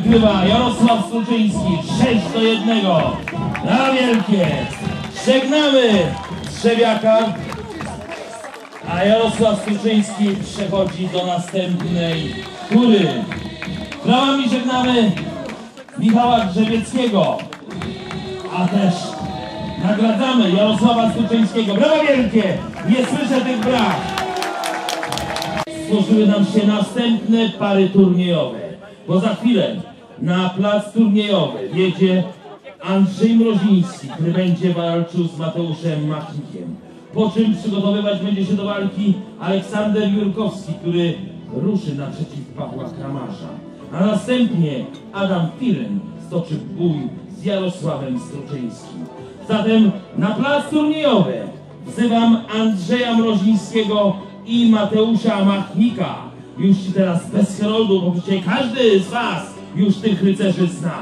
wygrywa Jarosław Struczyński 6-1. Na wielkie! Żegnamy Trzewiaka, a Jarosław Struczyński przechodzi do następnej tury. Brawami żegnamy Michała Grzebieckiego, a też nagradzamy Jarosława Struczyńskiego. Brawa wielkie! Nie słyszę tych braw! Stworzyły nam się następne pary turniejowe, bo za chwilę na plac turniejowy jedzie Andrzej Mroziński, który będzie walczył z Mateuszem Machnikiem. Po czym przygotowywać będzie się do walki Aleksander Jurkowski, który ruszy naprzeciw Pawła Kramarza. A następnie Adam Firen stoczy bój z Jarosławem Struczyńskim. Zatem na plac turniejowy wzywam Andrzeja Mrozińskiego i Mateusza Machnika. Już teraz bez heroldu, bo przecież każdy z was już tych rycerzy zna.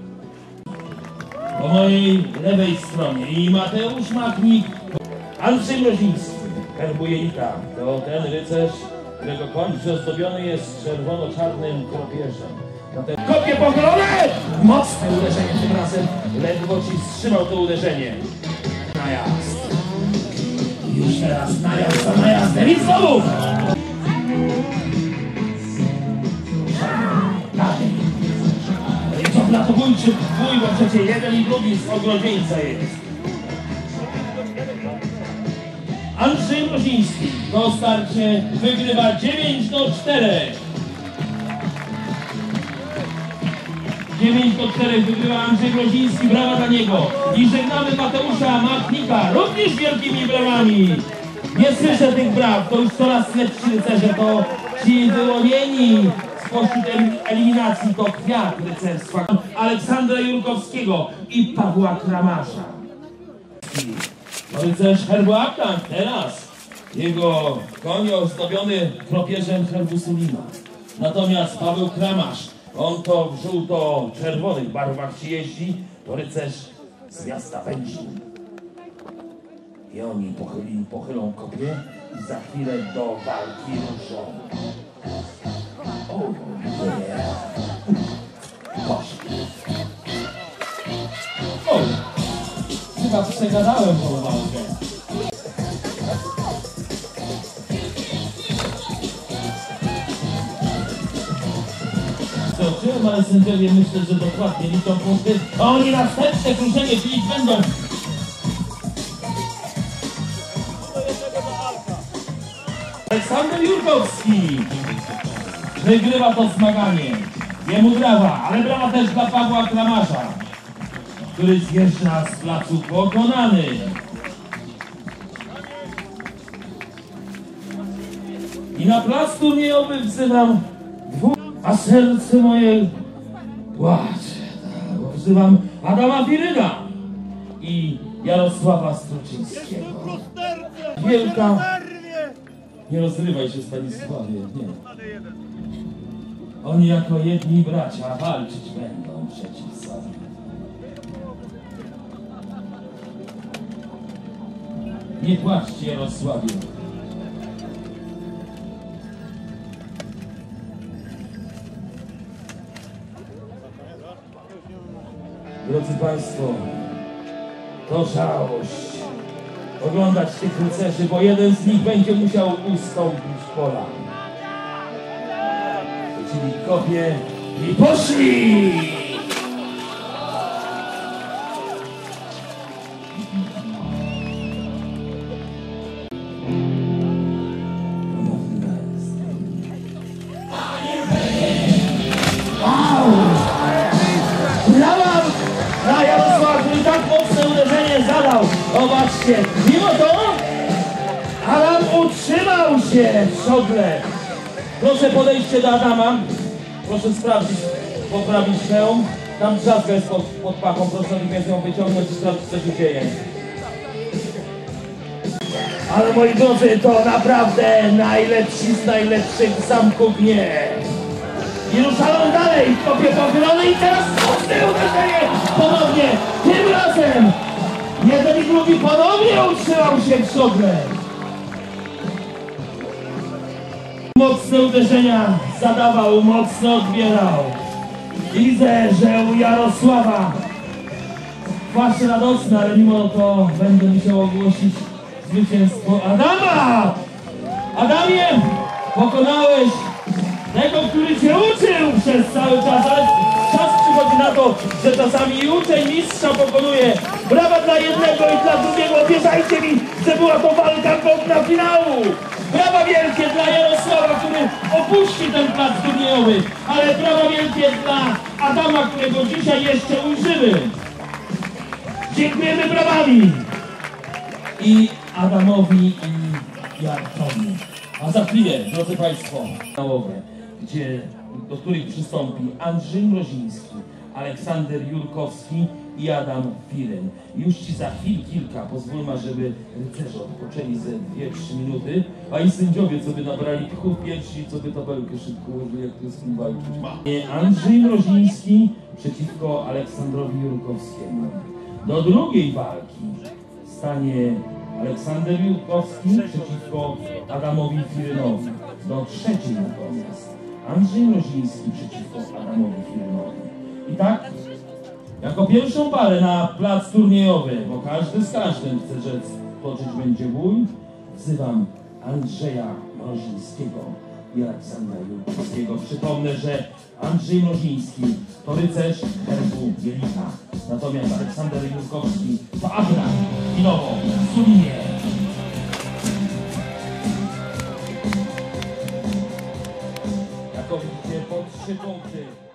Po mojej lewej stronie i Mateusz Machnik, Andrzej Mroziński, herbu Jelita. To ten rycerz, którego koń przyozdobiony jest czerwono-czarnym kropieżem. Kopie pochylone! Mocne uderzenie tym razem. Ledwo ci wstrzymał to uderzenie. Najazd. Już teraz najazd za najazdem i znowu! Dalej. I to blatobójczy bój, bo przecież jeden i drugi z ogrodzieńca jest. Andrzej Mroziński to starcie wygrywa 9-4. 9-4 wygrywa Andrzej Mroziński, brawa dla niego. I żegnamy Mateusza Machnika, również wielkimi brawami. Nie słyszę tych braw, to już coraz lepsi rycerze, to ci wyłonieni spośród eliminacji, to kwiat rycerstwa Aleksandra Jurkowskiego i Pawła Kramarza. Rycerz herbu Aktan, teraz jego koń ozdobiony kropieżem herbu Sulima. Natomiast Paweł Kramarz, on to w żółto-czerwonych barwach ci jeździ, to rycerz z miasta Będzin. I oni pochylą kopię i za chwilę do walki ruszą. O nie! Poszli. O! Chyba przegadałem tą walkę. Zobaczyłem, ale sędziowie myślę, że dokładnie liczą punkty. A oni następne kruszenie liczyć będą. Aleksander Jurkowski wygrywa to zmaganie. Jemu brawa, ale brawa też dla Pawła Kramarza, który zjeżdża z placu pokonany. I na plac turniejowy wzywam dwóch, a serce moje płacze. Wzywam Adama Firyna i Jarosława Struczyńskiego. Wielka... Nie rozrywaj się, Stanisławie, nie. Oni jako jedni bracia walczyć będą przeciw sobie. Nie płaczcie, Jarosławie. Drodzy Państwo, to żałość oglądać tych rycerzy, bo jeden z nich będzie musiał ustąpić pola. Czyli kopie i poszli! Na Jarosław, który tak mocne uderzenie zadał. Zobaczcie, mimo to Adam utrzymał się w siodle. Proszę podejście do Adama. Proszę sprawdzić, poprawić hełm. Tam drzazga jest pod pachą. Proszę natychmiast ją wyciągnąć i sprawdzić, co się dzieje. Ale moi drodzy, to naprawdę najlepsi z najlepszych zamków nie. I ruszają dalej, kopie pochylone i teraz mocne uderzenie ponownie, tym razem jeden i drugi ponownie utrzymał się w siodle. Mocne uderzenia zadawał, mocno odbierał. Widzę, że u Jarosława płaszcz radosny, ale mimo to będę musiał ogłosić zwycięstwo Adama! Adamie, pokonałeś tego, który cię uczył przez cały czas, ale czas przychodzi na to, że czasami i uczeń mistrza pokonuje. Brawa dla jednego i dla drugiego. Wierzajcie mi, że była to walka godna finału. Brawa wielkie dla Jarosława, który opuści ten plac turniejowy, ale brawa wielkie dla Adama, którego dzisiaj jeszcze ujrzymy. Dziękujemy brawami i Adamowi i Jarkowi. A za chwilę, drodzy Państwo, finałowe, do których przystąpi Andrzej Mroziński, Aleksander Jurkowski i Adam Firyn. Już Ci za kilka pozwólmy, żeby rycerze odpoczęli ze 2-3 minuty, a i sędziowie, co by nabrali tchu piersi, co by tabelkę szybko ułożyli, jak to z kim walczyć ma. Andrzej Mroziński przeciwko Aleksandrowi Jurkowskiemu. Do drugiej walki stanie Aleksander Jurkowski przeciwko Adamowi Firynowi. Do trzeciej natomiast Andrzej Mroziński przeciwko Adamowi Firynowi. I tak, jako pierwszą parę na plac turniejowy, bo każdy z każdym chce rzec, toczyć będzie bój, wzywam Andrzeja Mrozińskiego i Aleksandra Jurkowskiego. Przypomnę, że Andrzej Mroziński to rycerz herbu Wielika, natomiast Aleksander Jurkowski to Abra Chwilowo Sumienie. Jako widzicie, po 3 punkty.